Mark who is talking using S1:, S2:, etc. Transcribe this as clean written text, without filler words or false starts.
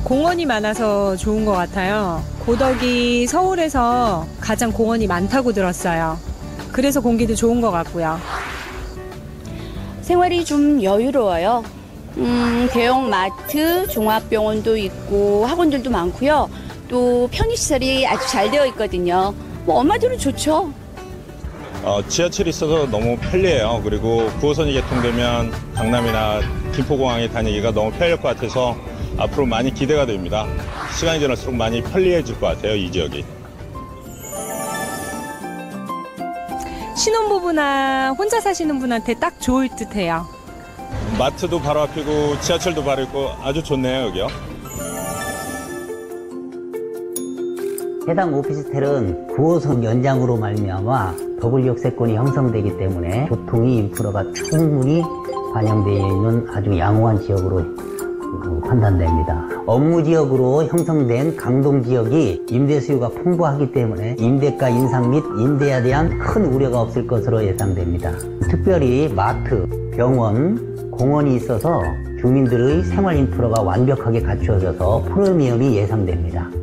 S1: 공원이 많아서 좋은 것 같아요. 고덕이 서울에서 가장 공원이 많다고 들었어요. 그래서 공기도 좋은 것 같고요.
S2: 생활이 좀 여유로워요. 대형 마트, 종합병원도 있고 학원들도 많고요. 또 편의시설이 아주 잘 되어 있거든요. 뭐 엄마들은 좋죠.
S3: 지하철이 있어서 너무 편리해요. 그리고 9호선이 개통되면 강남이나 김포공항에 다니기가 너무 편리할 것 같아서 앞으로 많이 기대가 됩니다. 시간이 지날수록 많이 편리해질 것 같아요, 이 지역이.
S1: 신혼부부나 혼자 사시는 분한테 딱 좋을 듯해요.
S3: 마트도 바로 앞이고 지하철도 바로 있고 아주 좋네요, 여기요.
S4: 해당 오피스텔은 9호선 연장으로 말미암아 더블 역세권이 형성되기 때문에 교통이 인프라가 충분히 반영되어 있는 아주 양호한 지역으로 판단됩니다. 업무 지역으로 형성된 강동 지역이 임대 수요가 풍부하기 때문에 임대가 인상 및 임대에 대한 큰 우려가 없을 것으로 예상됩니다. 특별히 마트, 병원, 공원이 있어서 주민들의 생활 인프라가 완벽하게 갖추어져서 프리미엄이 예상됩니다.